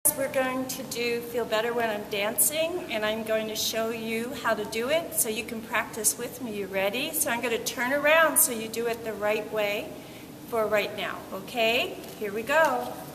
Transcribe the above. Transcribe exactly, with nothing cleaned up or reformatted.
guys, we're going to do Feel Better When I'm Dancing, and I'm going to show you how to do it so you can practice with me. You ready? So I'm going to turn around so you do it the right way for right now, okay? Here we go.